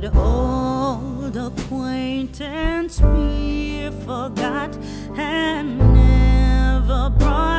Would old acquaintance be forgot and never brought